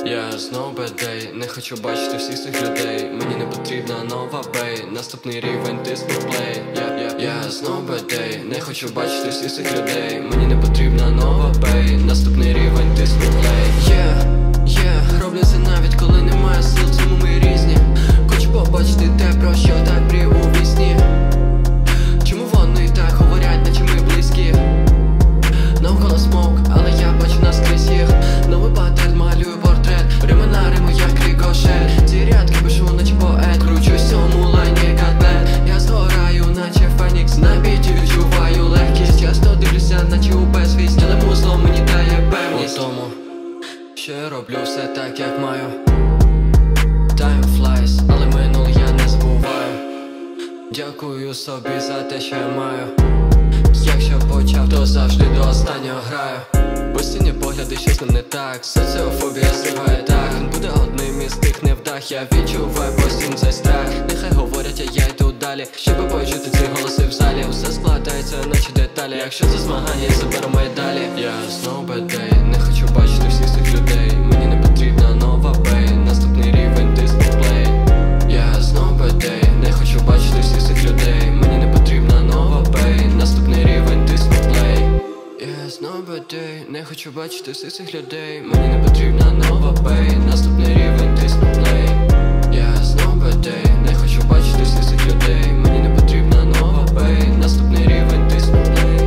Я знов бедей, не хочу бачити всіх цих людей. Мені не потрібна нова бей, наступний рівень тисну плей. Я знов бедей, не хочу бачити всіх цих людей. Мені не потрібна нова бей, наступний рівень тисну плей. Роблю це навіть коли немає сил, тому ми різні. Хочу побачити те, про що так мрію у вісні. Чому вони так говорять, наче ми близькі? Навколо смок, але я бачу наскрізь їх. Новий паттерн, малюю портрет, рима на риму, як рикошет. Ці рядки пишу, наче поет, кручусь в цьому лайні, як бет. Я згораю, наче фенікс, на біті відчуваю легкість. Часто дивлюся, наче у безвість, але музло мені дає певність. У тому, що я роблю все так, як маю. Time flies, але минуле я не забуваю. Дякую собі за те, що я маю. Якщо почав, то завжди до останнього граю. Постійні погляди, що з ним не так. Соціофобія зриває дах. Він буде одним із тих невдах. Я відчуваю постійно цей страх. Нехай говорять, а я йду далі, щоб почути ці голоси в залі. Все складається, наче деталі. Якщо це змагання, я заберу медалі. Я знов бедей, не хочу бачити всіх цих людей. Мені не потрібна нова бей, наступний рівень тисну плей. Я знов бедей, не хочу бачити всіх цих людей. Мені не потрібна нова бей, наступний рівень тисну плей. Я знов бедей, не хочу бачити всіх цих людей. Мені не потрібна нова бей, наступний рівень тисну плей. Я знов бедей, не хочу бачити всіх цих людей. Мені не потрібна нова бей, наступний рівень тисну плей.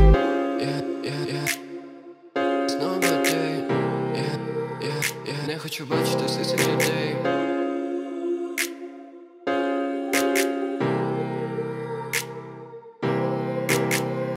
Знов бедей, не хочу бачити всіх цих людей.